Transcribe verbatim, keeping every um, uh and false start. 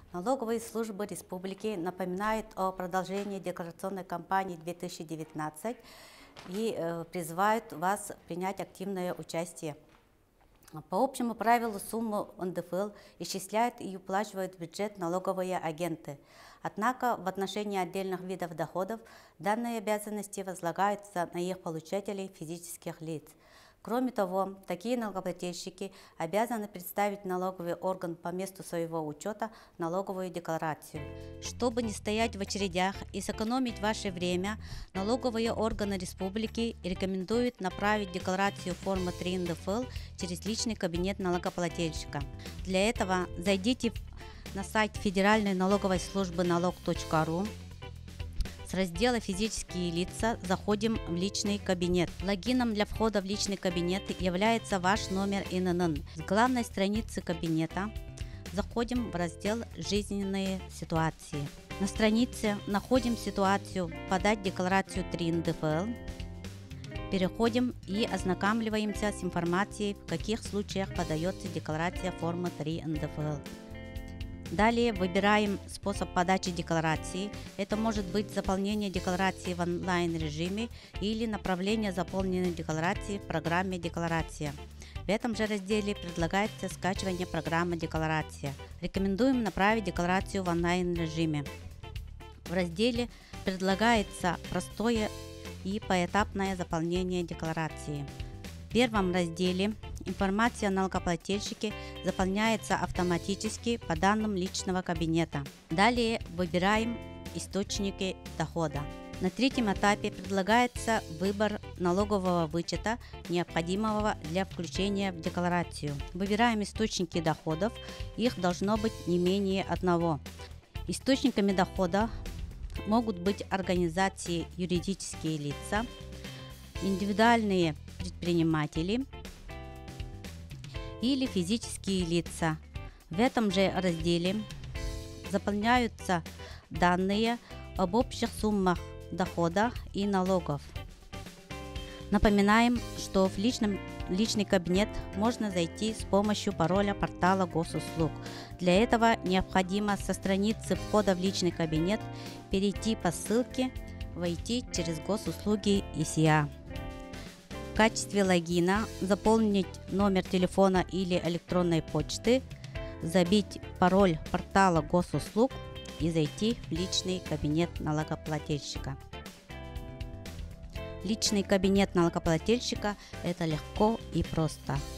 Налоговые службы республики напоминают о продолжении декларационной кампании две тысячи девятнадцать и э, призывают вас принять активное участие. По общему правилу сумму эн дэ эф эл исчисляют и уплачивают в бюджет налоговые агенты. Однако в отношении отдельных видов доходов данные обязанности возлагаются на их получателей физических лиц. Кроме того, такие налогоплательщики обязаны представить налоговый орган по месту своего учета налоговую декларацию. Чтобы не стоять в очередях и сэкономить ваше время, налоговые органы республики рекомендуют направить декларацию формы три эн дэ эф эл через личный кабинет налогоплательщика. Для этого зайдите на сайт Федеральной налоговой службы налог точка ру. С раздела «Физические лица» заходим в личный кабинет. Логином для входа в личный кабинет является ваш номер эн эн эн. С главной страницы кабинета заходим в раздел «Жизненные ситуации». На странице находим ситуацию «Подать декларацию три эн дэ эф эл». Переходим и ознакомливаемся с информацией, в каких случаях подается декларация формы три эн дэ эф эл. Далее выбираем способ подачи декларации. Это может быть заполнение декларации в онлайн-режиме или направление заполненной декларации в программе «Декларация». В этом же разделе предлагается скачивание программы «Декларация». Рекомендуем направить декларацию в онлайн-режиме. В разделе предлагается простое и поэтапное заполнение декларации. В первом разделе информация о налогоплательщике заполняется автоматически по данным личного кабинета. Далее выбираем источники дохода. На третьем этапе предлагается выбор налогового вычета, необходимого для включения в декларацию. Выбираем источники доходов, их должно быть не менее одного. Источниками дохода могут быть организации, юридические лица, индивидуальные предприниматели или физические лица. В этом же разделе заполняются данные об общих суммах дохода и налогов. Напоминаем, что в личном, личный кабинет можно зайти с помощью пароля портала госуслуг. Для этого необходимо со страницы входа в личный кабинет перейти по ссылке «Войти через госуслуги и эс и а». В качестве логина заполнить номер телефона или электронной почты, забить пароль портала госуслуг и зайти в личный кабинет налогоплательщика. Личный кабинет налогоплательщика – это легко и просто.